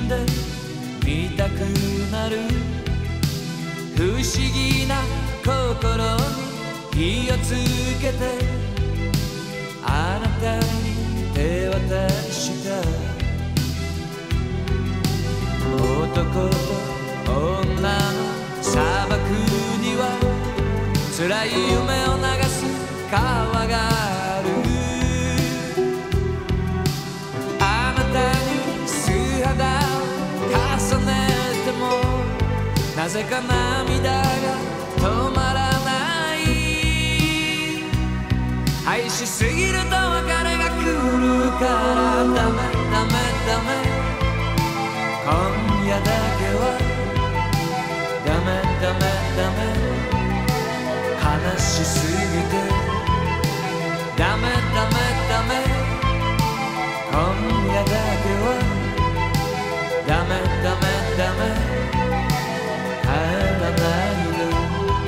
んで見たくなる不思議な心に火をつけてあなたに手渡した男と女の砂漠には辛い夢を流す川があるあなたに素肌を重ねてもなぜか涙が止まらない愛しすぎると別れが来るからダメダメダメ今夜だけはダメダメダメ悲しすぎてダメダメダメ今夜だけはダメダメダメ帰らないで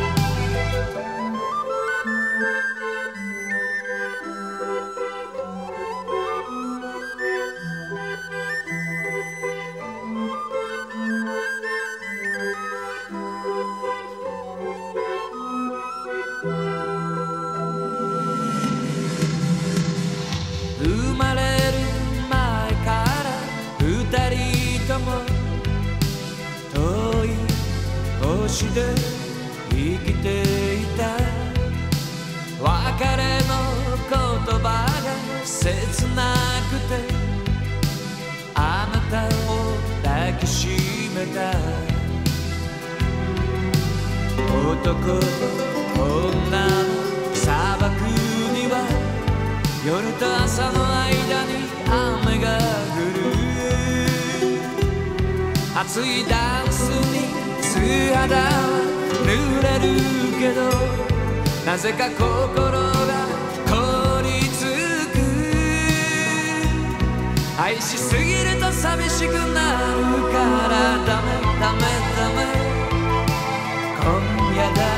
生まれる前から二人とも遠い星で生きていた別れの言葉が切なくてあなたを抱きしめた男と女の砂漠には夜と朝の間に雨が降る熱いダンスに素肌は濡れるけどなぜか心が凍りつく愛しすぎると寂しくなるからダメダメダメ今夜だ